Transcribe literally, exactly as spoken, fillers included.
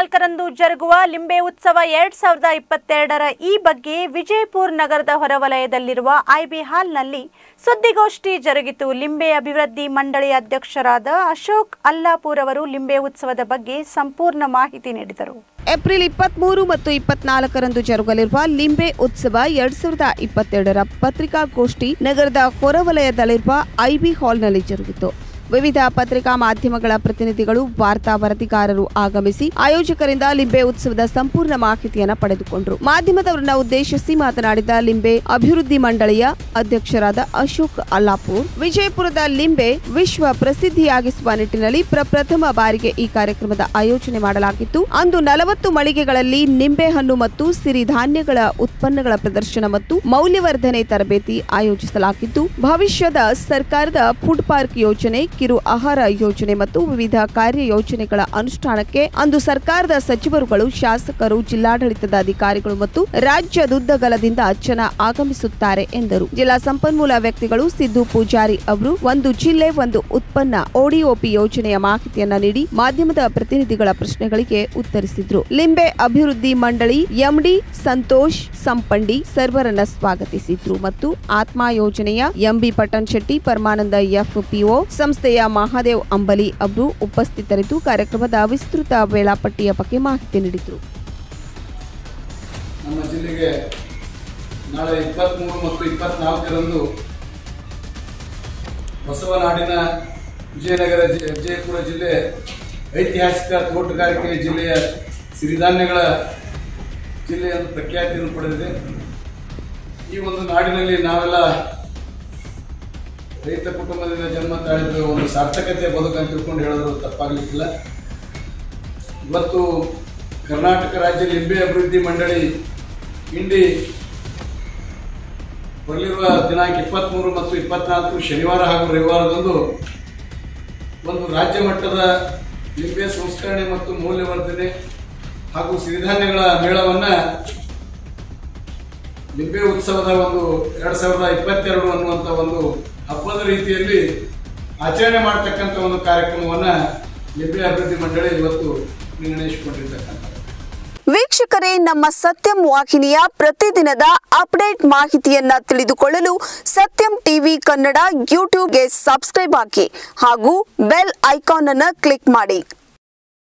ಇಪ್ಪತ್ನಾಲ್ಕರಂದು ಜರುಗುವ ಲಿಂಬೆ ಉತ್ಸವ ಎರಡ್ ಸಾವಿರದ ಇಪ್ಪತ್ತೆರಡರ ಈ ಬಗ್ಗೆ ವಿಜಯಪುರ ನಗರದ ಹೊರವಲಯದಲ್ಲಿರುವ ಐಬಿ ಹಾಲ್ನಲ್ಲಿ ಸುದ್ದಿಗೋಷ್ಠಿ ಜರುಗಿತು. ಲಿಂಬೆ ಅಭಿವೃದ್ಧಿ ಮಂಡಳಿ ಅಧ್ಯಕ್ಷರಾದ ಅಶೋಕ್ ಅಲ್ಲಾಪುರ್ ಅವರು ಲಿಂಬೆ ಉತ್ಸವದ ಬಗ್ಗೆ ಸಂಪೂರ್ಣ ಮಾಹಿತಿ ನೀಡಿದರು. ಏಪ್ರಿಲ್ ಇಪ್ಪತ್ಮೂರು ಮತ್ತು ಇಪ್ಪತ್ನಾಲ್ಕರಂದು ಜರುಗಲಿರುವ ಲಿಂಬೆ ಉತ್ಸವ ಎರಡ್ ಸಾವಿರದ ಇಪ್ಪತ್ತೆರಡರ ಪತ್ರಿಕಾಗೋಷ್ಠಿ ನಗರದ ಹೊರವಲಯದಲ್ಲಿರುವ ಐಬಿ ಹಾಲ್ನಲ್ಲಿ ಜರುಗಿತು. ವಿವಿಧ ಪತ್ರಿಕಾ ಮಾಧ್ಯಮಗಳ ಪ್ರತಿನಿಧಿಗಳು, ವಾರ್ತಾ ವರದಿಗಾರರು ಆಗಮಿಸಿ ಆಯೋಜಕರಿಂದ ಲಿಂಬೆ ಉತ್ಸವದ ಸಂಪೂರ್ಣ ಮಾಹಿತಿಯನ್ನು ಪಡೆದುಕೊಂಡರು. ಮಾಧ್ಯಮದವರನ್ನ ಉದ್ದೇಶಿಸಿ ಮಾತನಾಡಿದ ಲಿಂಬೆ ಅಭಿವೃದ್ಧಿ ಮಂಡಳಿಯ ಅಧ್ಯಕ್ಷರಾದ ಅಶೋಕ್ ಅಲ್ಲಾಪುರ್, ವಿಜಯಪುರದ ಲಿಂಬೆ ವಿಶ್ವ ಪ್ರಸಿದ್ಧಿಯಾಗಿಸುವ ನಿಟ್ಟಿನಲ್ಲಿ ಪ್ರಪ್ರಥಮ ಬಾರಿಗೆ ಈ ಕಾರ್ಯಕ್ರಮದ ಆಯೋಜನೆ ಮಾಡಲಾಗಿತ್ತು. ಅಂದು ನಲವತ್ತು ಮಳಿಗೆಗಳಲ್ಲಿ ನಿಂಬೆ ಹಣ್ಣು ಮತ್ತು ಸಿರಿಧಾನ್ಯಗಳ ಉತ್ಪನ್ನಗಳ ಪ್ರದರ್ಶನ ಮತ್ತು ಮೌಲ್ಯವರ್ಧನೆ ತರಬೇತಿ ಆಯೋಜಿಸಲಾಗಿದ್ದು, ಭವಿಷ್ಯದ ಸರ್ಕಾರದ ಫುಡ್ ಪಾರ್ಕ್ ಯೋಜನೆ, ಕಿರು ಆಹಾರ ಯೋಜನೆ ಮತ್ತು ವಿವಿಧ ಕಾರ್ಯ ಯೋಜನೆಗಳ ಅನುಷ್ಠಾನಕ್ಕೆ ಅಂದು ಸರ್ಕಾರದ ಸಚಿವರುಗಳು, ಶಾಸಕರು, ಜಿಲ್ಲಾಡಳಿತದ ಅಧಿಕಾರಿಗಳು ಮತ್ತು ರಾಜ್ಯದುದ್ದಗಲದಿಂದ ಜನ ಆಗಮಿಸುತ್ತಾರೆ ಎಂದರು. ಜಿಲ್ಲಾ ಸಂಪನ್ಮೂಲ ವ್ಯಕ್ತಿಗಳು ಸಿದ್ದು ಪೂಜಾರಿ ಅವರು ಒಂದು ಜಿಲ್ಲೆ ಒಂದು ಉತ್ಪನ್ನ ಓಡಿಒಪಿ ಯೋಜನೆಯ ಮಾಹಿತಿಯನ್ನ ನೀಡಿ ಮಾಧ್ಯಮದ ಪ್ರತಿನಿಧಿಗಳ ಪ್ರಶ್ನೆಗಳಿಗೆ ಉತ್ತರಿಸಿದ್ರು. ಲಿಂಬೆ ಅಭಿವೃದ್ಧಿ ಮಂಡಳಿ ಎಂಡಿ ಸಂತೋಷ್ ಸಂಪಂಡಿ ಸರ್ವರನ್ನ ಸ್ವಾಗತಿಸಿದ್ರು ಮತ್ತು ಆತ್ಮ ಯೋಜನೆಯ ಎಂಬಿ ಪಟನ್ ಶೆಟ್ಟಿ, ಪರಮಾನಂದ ಎಫ್ಪಿಒ, ಸಂಸ್ಥೆಯ ಮಹಾದೇವ್ ಅಂಬಲಿ ಅವರು ಉಪಸ್ಥಿತರಿದ್ದು ಕಾರ್ಯಕ್ರಮದ ವಿಸ್ತೃತ ವೇಳಾಪಟ್ಟಿಯ ಬಗ್ಗೆ ಮಾಹಿತಿ ನೀಡಿದರು. ನಮ್ಮ ಜಿಲ್ಲೆಗೆ ನಾಳೆ ಇಪ್ಪತ್ಮೂರು ಮತ್ತು ಇಪ್ಪತ್ನಾಲ್ಕರಂದು ಬಸವನಾಡಿನ ವಿಜಯನಗರ ವಿಜಯಪುರ ಜಿಲ್ಲೆ ಐತಿಹಾಸಿಕ ತೋಟಗಾರಿಕೆ ಜಿಲ್ಲೆಯ ಸಿರಿಧಾನ್ಯಗಳ ಜಿಲ್ಲೆಯನ್ನು ಪ್ರಖ್ಯಾತಿಯನ್ನು ಪಡೆದಿದೆ. ಈ ಒಂದು ನಾಡಿನಲ್ಲಿ ನಾವೆಲ್ಲ ರೈತ ಕುಟುಂಬದಿಂದ ಜನ್ಮ ತಾಳಿದ ಒಂದು ಸಾರ್ಥಕತೆ ಬದುಕನ್ನು ತಿಳ್ಕೊಂಡು ಹೇಳಿದ್ರು ತಪ್ಪಾಗಲಿಕ್ಕಿಲ್ಲ. ಇವತ್ತು ಕರ್ನಾಟಕ ರಾಜ್ಯ ಲಿಂಬೆ ಅಭಿವೃದ್ಧಿ ಮಂಡಳಿ ಇಂಡಿ ಬರಲಿರುವ ದಿನಾಂಕ ಇಪ್ಪತ್ತ್ಮೂರು ಮತ್ತು ಇಪ್ಪತ್ನಾಲ್ಕು ಶನಿವಾರ ಹಾಗೂ ರವಿವಾರದಂದು ಒಂದು ರಾಜ್ಯ ಮಟ್ಟದ ಲಿಂಬೆ ಸಂಸ್ಕರಣೆ ಮತ್ತು ಮೌಲ್ಯವರ್ಧನೆ ಹಾಗೂ ಸಿರಿಧಾನ್ಯಗಳ ಮೇಳವನ್ನು ಲಿಂಬೆ ಉತ್ಸವದ ಒಂದು ಎರಡ್ ಸಾವಿರದ ಇಪ್ಪತ್ತೆರಡು ಅನ್ನುವಂಥ ಒಂದು ಹಬ್ಬದ ರೀತಿಯಲ್ಲಿ ಆಚರಣೆ ಮಾಡತಕ್ಕಂಥ ಒಂದು ಕಾರ್ಯಕ್ರಮವನ್ನು ಲಿಂಬೆ ಅಭಿವೃದ್ಧಿ ಮಂಡಳಿ ಇವತ್ತು ನಿರ್ಣಯಿಸಿಕೊಂಡಿರ್ತಕ್ಕಂಥ. ವೀಕ್ಷಕರೇ, ನಮ್ಮ ಸತ್ಯಂ ವಾಹಿನಿಯ ಪ್ರತಿದಿನದ ಅಪ್ಡೇಟ್ ಮಾಹಿತಿಯನ್ನ ತಿಳಿದುಕೊಳ್ಳಲು ಸತ್ಯಂ ಟಿವಿ ಕನ್ನಡ ಯೂಟ್ಯೂಬ್ಗೆ ಸಬ್ಸ್ಕ್ರೈಬ್ ಹಾಕಿ ಹಾಗೂ ಬೆಲ್ ಐಕಾನ್ ಅನ್ನು ಕ್ಲಿಕ್ ಮಾಡಿ.